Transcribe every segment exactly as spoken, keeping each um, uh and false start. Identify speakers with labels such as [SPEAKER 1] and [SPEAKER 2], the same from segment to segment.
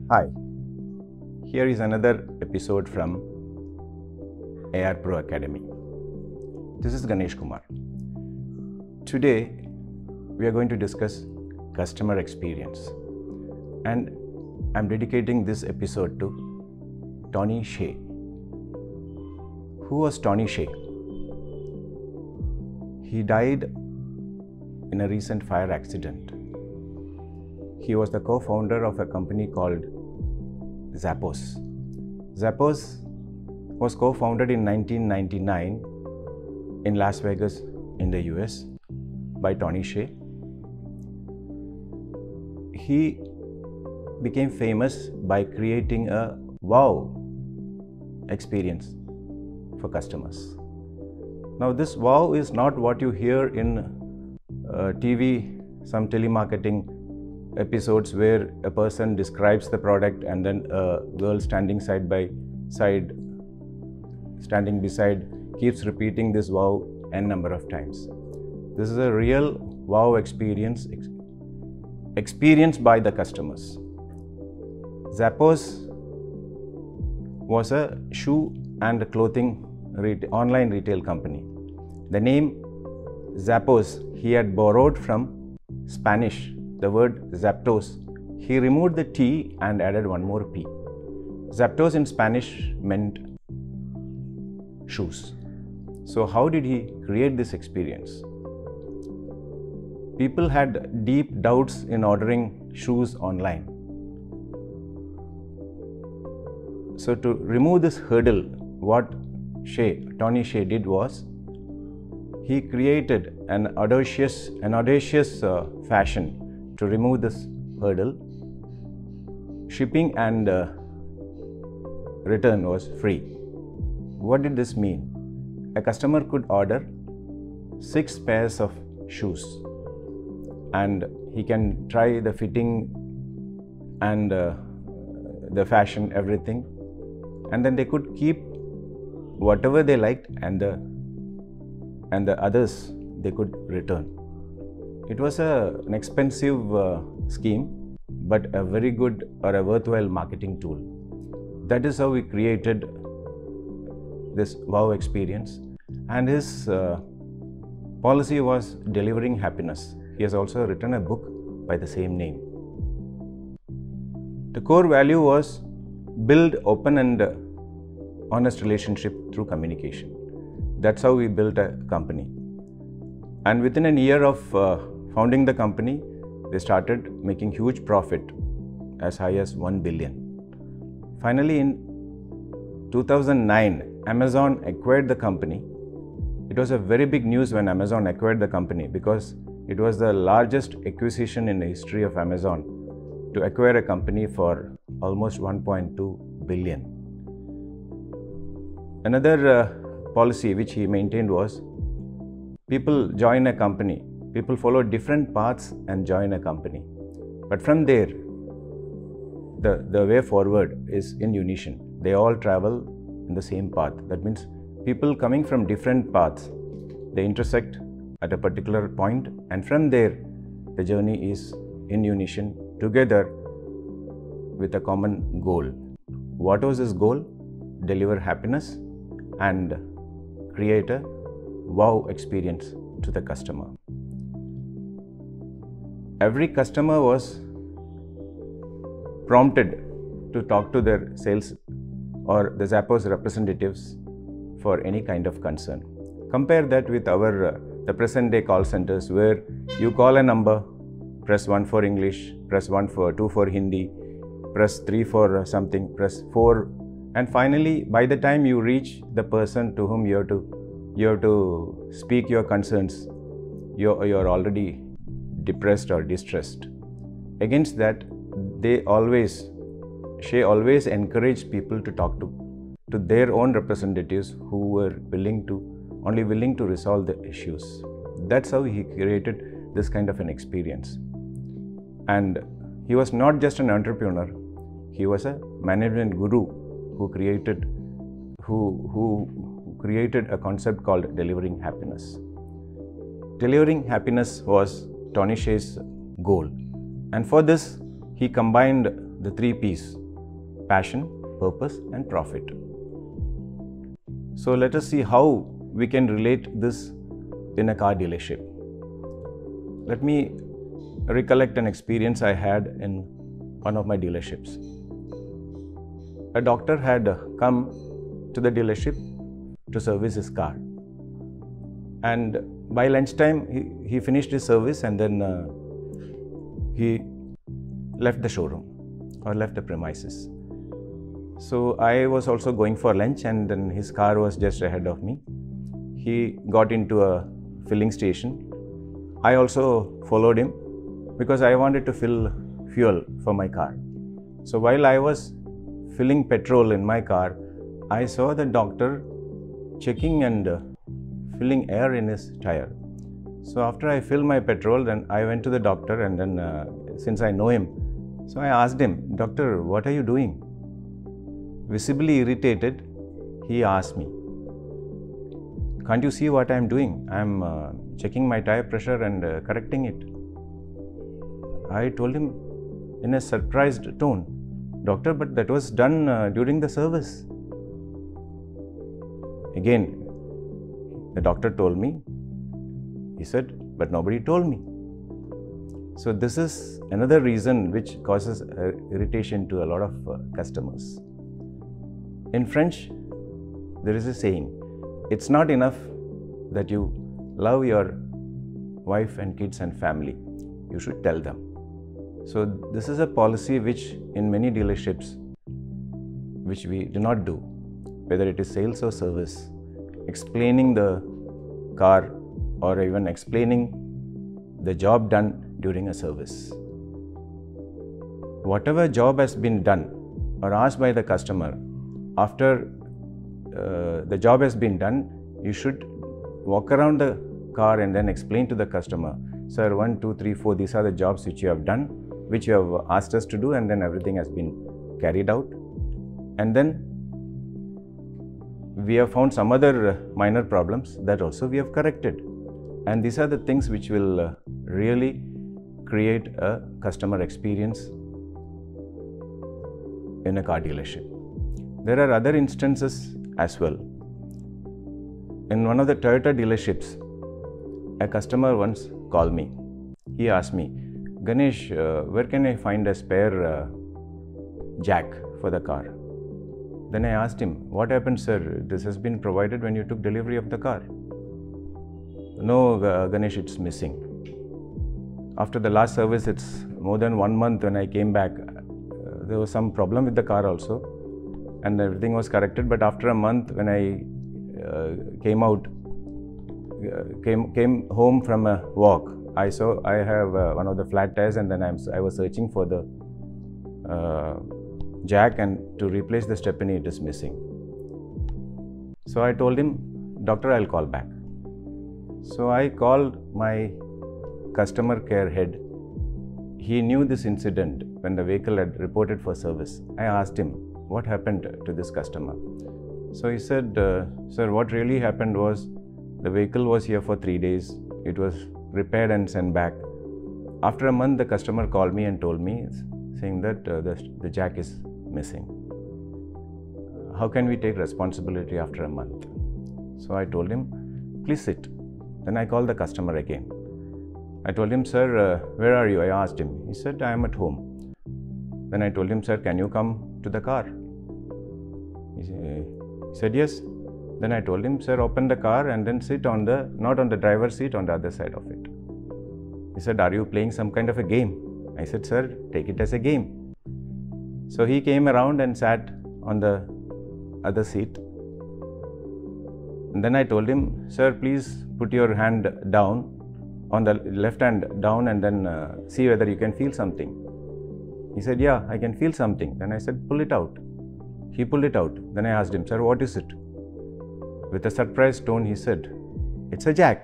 [SPEAKER 1] Hi, here is another episode from A R Pro Academy. This is Ganesh Kumar. Today we are going to discuss customer experience, and I'm dedicating this episode to Tony Hsieh. Who was Tony Hsieh? He died in a recent fire accident. He was the co-founder of a company called Zappos. Zappos was co-founded in nineteen ninety-nine in Las Vegas in the U S by Tony Hsieh. He became famous by creating a wow experience for customers. Now this wow is not what you hear in uh, T V, some telemarketing episodes where a person describes the product and then a girl standing side by side, standing beside, keeps repeating this wow n number of times. This is a real wow experience ex- experienced by the customers. Zappos was a shoe and clothing retail, online retail company. The name Zappos he had borrowed from Spanish, the word Zapdos. He removed the T and added one more P. Zapdos in Spanish meant shoes. So how did he create this experience? People had deep doubts in ordering shoes online. So to remove this hurdle, what Hsieh, Tony Hsieh did was, he created an audacious, an audacious uh, fashion to remove this hurdle. Shipping and uh, return was free. What did this mean? A customer could order six pairs of shoes and he can try the fitting and uh, the fashion, everything, and then they could keep whatever they liked and the and the others they could return. It was a, an expensive uh, scheme, but a very good or a worthwhile marketing tool. That is how he created this wow experience. And his uh, policy was delivering happiness. He has also written a book by the same name. The core value was build open and uh, honest relationship through communication. That's how we built a company. And within a year of uh, founding the company, they started making huge profit as high as one billion. Finally, in two thousand nine, Amazon acquired the company. It was a very big news when Amazon acquired the company because it was the largest acquisition in the history of Amazon to acquire a company for almost one point two billion. Another uh, policy which he maintained was, people join a company, people follow different paths and join a company. But from there, the, the way forward is in unison. They all travel in the same path. That means people coming from different paths, they intersect at a particular point, and from there, the journey is in unison together with a common goal. What was his goal? Deliver happiness and create a wow experience to the customer. Every customer was prompted to talk to their sales or the Zappos representatives for any kind of concern. Compare that with our uh, the present day call centers, where you call a number, press one for English, press one for two for Hindi, press three for something, press four, and finally by the time you reach the person to whom you have to you have to speak your concerns, you're, you're already depressed or distressed. Against that, they always, Hsieh always encouraged people to talk to, to their own representatives who were willing to, only willing to resolve the issues. That's how he created this kind of an experience. And he was not just an entrepreneur, he was a management guru who created, who, who created a concept called delivering happiness. Delivering happiness was Tony Hsieh's goal, and for this he combined the three P's: passion, purpose, and profit. So let us see how we can relate this in a car dealership. Let me recollect an experience I had in one of my dealerships. A doctor had come to the dealership to service his car, and by lunchtime he, he finished his service, and then uh, he left the showroom or left the premises. So I was also going for lunch, and then his car was just ahead of me. He got into a filling station. I also followed him because I wanted to fill fuel for my car. So while I was filling petrol in my car, I saw the doctor checking and uh, filling air in his tire. So after I filled my petrol, then I went to the doctor, and then uh, since I know him, so I asked him, "Doctor, what are you doing?" Visibly irritated, he asked me, "Can't you see what I am doing? I am uh, checking my tire pressure and uh, correcting it." I told him in a surprised tone, "Doctor, but that was done uh, during the service." Again, the doctor told me, he said, "But nobody told me." So this is another reason which causes uh, irritation to a lot of uh, customers. In French, there is a saying, "It's not enough that you love your wife and kids and family, you should tell them." So this is a policy which in many dealerships, which we do not do, whether it is sales or service, explaining the car or even explaining the job done during a service. Whatever job has been done or asked by the customer, after uh, the job has been done, you should walk around the car and then explain to the customer, "Sir, one, two, three, four, these are the jobs which you have done, which you have asked us to do, and then everything has been carried out. And then we have found some other minor problems that also we have corrected. And these are the things which will uh, really create a customer experience in a car dealership." There are other instances as well. In one of the Toyota dealerships, a customer once called me. He asked me, "Ganesh, uh, where can I find a spare uh, jack for the car?" Then I asked him, "What happened, sir? This has been provided when you took delivery of the car." "No, uh, Ganesh, it's missing. After the last service, it's more than one month when I came back. Uh, there was some problem with the car also, and everything was corrected. But after a month, when I uh, came out, uh, came came home from a walk, I saw I have uh, one of the flat tires, and then I'm, I was searching for the uh, jack, and to replace the stepney, it is missing." So I told him, "Doctor, I'll call back." So I called my customer care head. He knew this incident when the vehicle had reported for service. I asked him, "What happened to this customer?" So he said, uh, "Sir, what really happened was the vehicle was here for three days. It was repaired and sent back. After a month, the customer called me and told me, saying that uh, the, the jack is missing. How can we take responsibility after a month?" So I told him, "Please sit." Then I called the customer again. I told him, "Sir, uh, where are you?" I asked him. He said, "I am at home." Then I told him, "Sir, can you come to the car?" He said, "Yes." Then I told him, "Sir, open the car and then sit on the, not on the driver's seat, on the other side of it." He said, "Are you playing some kind of a game?" I said, "Sir, take it as a game." So he came around and sat on the other seat. And then I told him, "Sir, please put your hand down, on the left hand down, and then uh, see whether you can feel something." He said, "Yeah, I can feel something." Then I said, "Pull it out." He pulled it out. Then I asked him, "Sir, what is it?" With a surprised tone, he said, "It's a jack."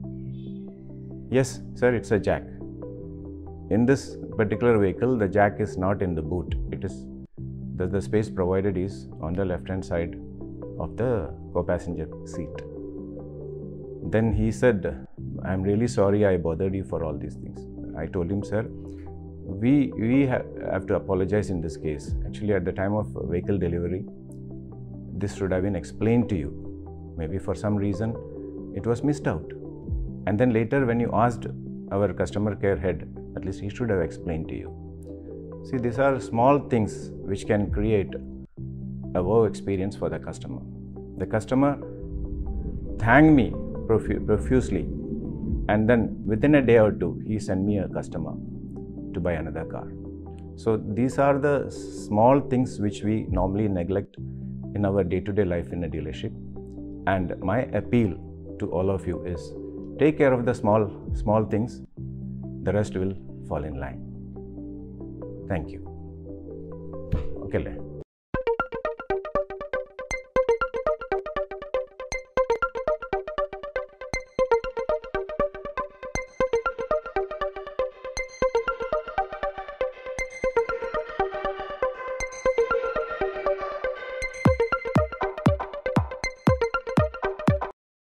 [SPEAKER 1] "Yes, sir, it's a jack. In this particular vehicle, the jack is not in the boot. It is the, the space provided is on the left hand side of the co-passenger seat." Then he said, "I'm really sorry I bothered you for all these things." I told him, "Sir, we we ha have to apologize in this case. Actually, at the time of vehicle delivery, this should have been explained to you. Maybe for some reason it was missed out, and then later when you asked our customer care head, at least he should have explained to you. See, these are small things which can create a wow experience for the customer. The customer thanked me profu profusely, and then within a day or two he sent me a customer to buy another car. So these are the small things which we normally neglect in our day-to-day life in a dealership, and my appeal to all of you is take care of the small small things, the rest will fall in line. Thank you. Okay.